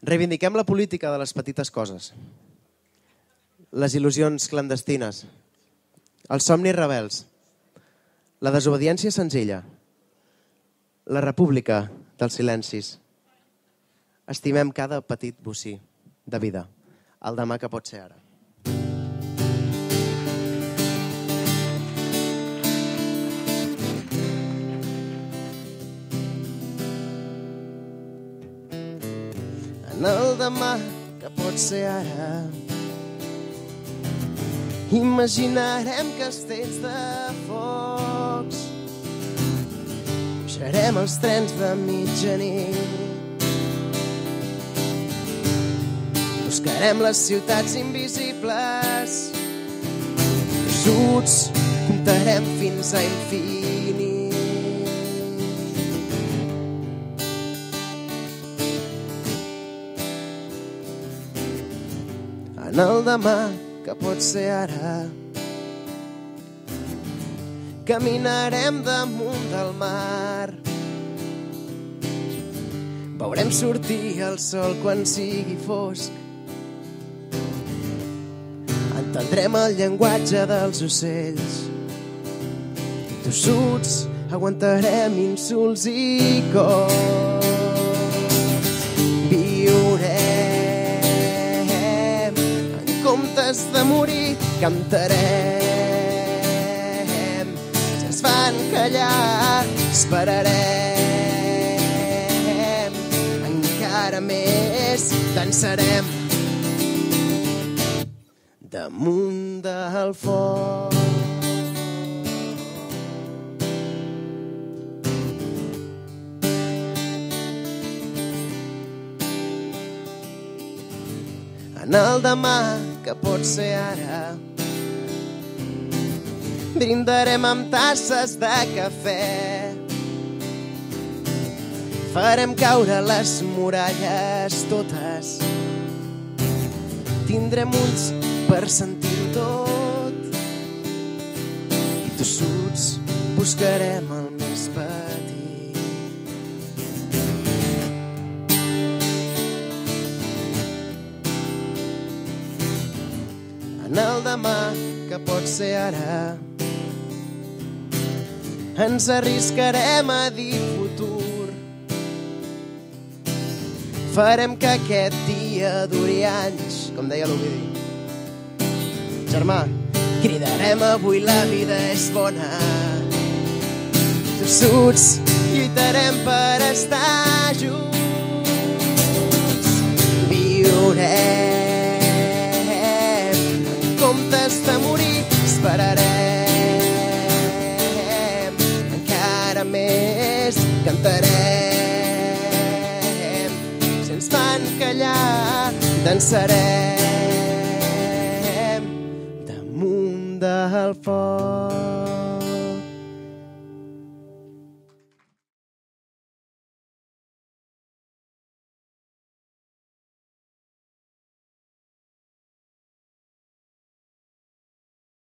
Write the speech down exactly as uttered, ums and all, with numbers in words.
Reivindiquem la política de les petites coses, les il·lusions clandestines, els somnis rebels, la desobediència senzilla, la república dels silencis. Estimem cada petit bocí de vida, el demà que pot ser ara. En el demà que pot ser ara imaginarem castells de focs, pujarem els trens de mitjanit, buscarem les ciutats invisibles, tossuts comptarem fins a infinit. En el demà que pot ser ara caminarem damunt del mar, veurem sortir el sol quan sigui fosc, entendrem el llenguatge dels ocells, tossuts aguantarem insults i cops, viurem comptes de morir, cantarem, si ens fan callar, esperarem, encara més, dansarem damunt del foc. En el demà que pot ser ara brindarem amb tasses de cafè, farem caure les muralles totes, tindrem ulls per sentir-ho tot i tossuts buscarem el més petit. En el demà que pot ser ara ens arriscarem a dir futur, farem que aquest dia duri anys, com deia l'Ovidi. Germà, cridarem avui la vida és bona, tossuts lluitarem per estar junts, viurem comptes de morir, esperarem, encara més, cantarem, si ens fan callar, dansarem damunt del foc.